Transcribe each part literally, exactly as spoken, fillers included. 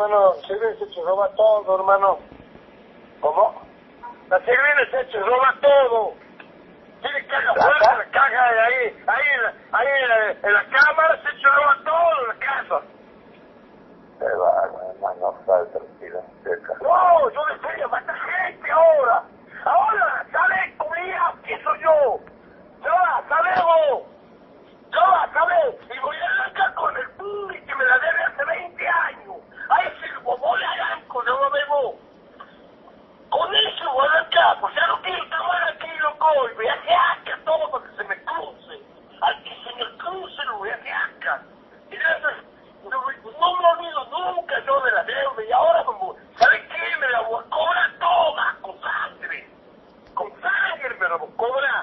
hermano. Silvina se echa roba todo, hermano. ¿Cómo? La Silvina se echa roba todo. Tiene caja fuerte, la caja de ahí, ahí, en la, ahí en la, en la cámara se echa roba todo en la casa. Se va, hermano, sal tranquila, seca. No, yo le quería matar gente ahora. Ahora, ¿sabes, comida? ¿Qué soy yo? ¿Ya va, sabes vos? ¿Ya va, sabes? Y voy a arrancar con el público que me la debe hace veinte años. A ese bobo le arranco, no lo vemos. Con eso voy a arrancar, pues ya no quiero tomar aquí, loco. Y voy a hacer asca todo para que se me cruce. Al que se me cruce lo voy a hacer asca. Y no, no, no me olvido nunca yo de la deuda. Y ahora, ¿sabes qué? Me la voy a cobrar toda con sangre. Con sangre me la voy a cobrar.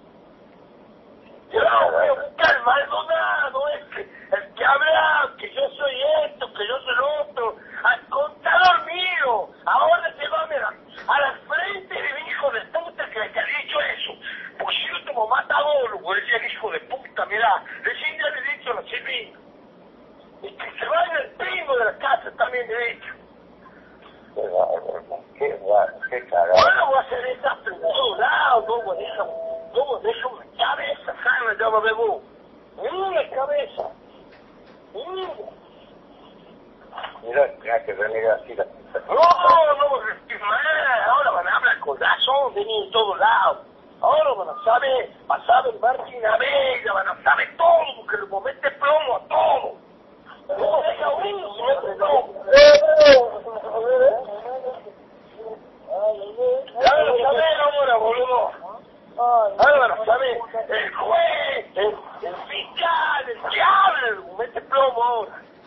Yo no voy a buscar el Maldonado, es que el que habla, que yo soy esto, que yo soy lo otro, al contador mío, ahora se va a ver a la frente de mi hijo de puta que le ha dicho eso, porque si yo tomo matador, decía el hijo de puta, mirá, recién ya le he dicho a la Silvina, y que se vaya el primo de la casa también le he dicho. Qué bárbaro, qué bárbaro, qué cagado. Ahora voy a hacer desastre en todos lados, no voy a dejar, no voy a dejar una cabeza sana, ya va a ver vos. Una cabeza. Una. Mira, ya que renega así la puta. No, no, más. Ahora van a hablar con razón, venir en todos lados. Ahora van a saber, van a saber Martín Abella, van a saber todo, porque le mete plomo a todo. No deja uno, se mete plomo. Ya van a saber ahora, boludo. Ahora van a saber el juez, el, el fiscal, el que habla, le mete plomo ahora.